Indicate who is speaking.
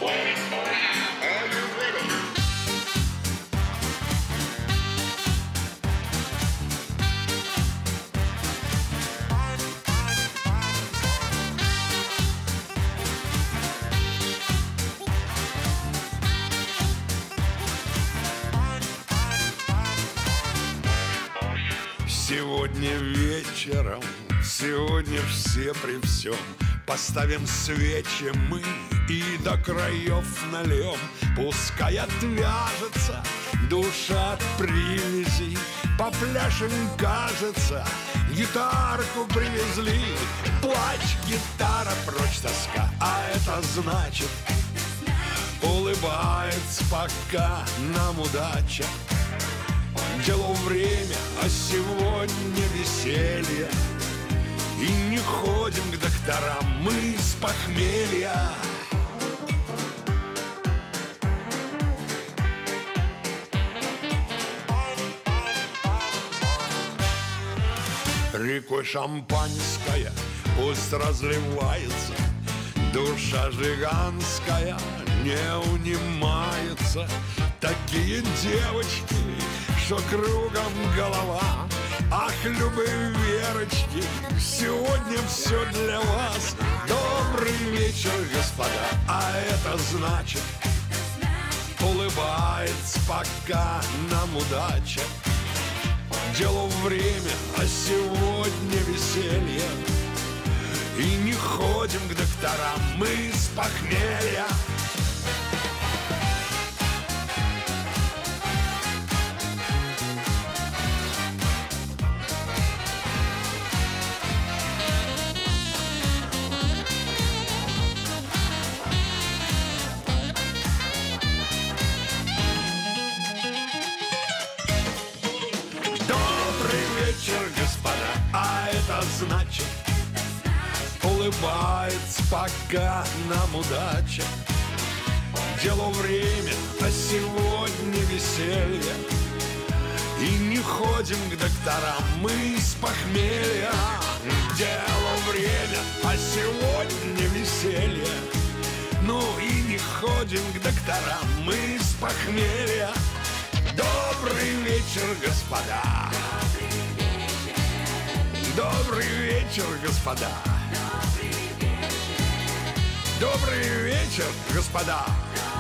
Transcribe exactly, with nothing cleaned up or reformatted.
Speaker 1: Are you ready?
Speaker 2: Сегодня вечером, сегодня все при всем поставим свечи мы и до краев нальем. Пускай отвяжется душа от привязей, попляшем, кажется, гитарку привезли. Плачь, гитара, прочь тоска, а это значит, улыбается пока нам удача. Дело время, а сегодня веселье, и не ходим к докторам мы с похмелья. Рекой шампанское пусть разливается, душа жиганская не унимается. Такие девочки, что кругом голова. Ах, любые Верочки, сегодня все для вас. Добрый вечер, господа, а это значит, улыбается пока нам удача. Дело время, а сегодня веселье, и не ходим к докторам мы с похмелья. Господа, а это значит, улыбается пока нам удача. Дело время, а сегодня веселье, и не ходим к докторам мы с похмелья. Дело время, а сегодня веселье, ну и не ходим к докторам мы с похмелья. Добрый вечер, господа. Добрый вечер, господа. Добрый вечер, господа.